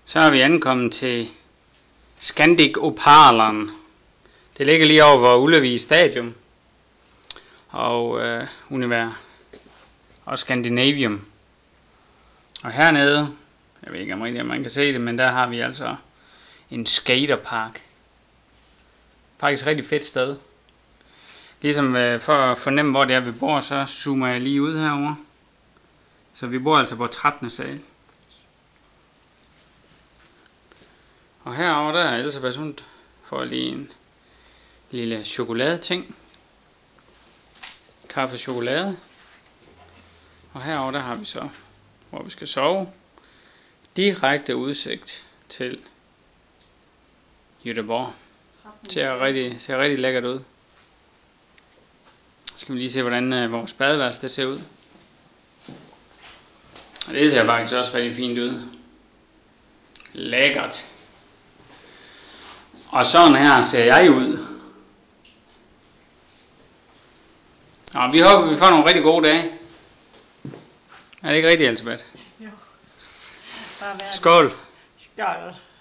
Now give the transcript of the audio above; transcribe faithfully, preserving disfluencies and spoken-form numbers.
Så er vi ankommet til Scandic Opalen. Det ligger lige over hvor Ullevi Stadium og øh, Univer og Scandinavium. Og hernede, jeg ved ikke om rigtig, man kan se det, men der har vi altså en skaterpark. Faktisk et rigtig fedt sted. Ligesom øh, for at fornemme hvor det er vi bor, så zoomer jeg lige ud herover. Så vi bor altså på trettende sal. Og herover der er Elisabeth, hun får lige en lille chokoladeting. Kaffe chokolade. Og herover der har vi så, hvor vi skal sove, direkte udsigt til Göteborg. Det ser rigtig, ser rigtig lækkert ud. Så skal vi lige se hvordan uh, vores badeværelse det ser ud. Og det ser faktisk også rigtig fint ud. Lækkert. Og sådan her ser jeg ud. Og vi håber vi får nogle rigtig gode dage. Er det ikke rigtigt, Elisabeth? Jo. Skål. Skål.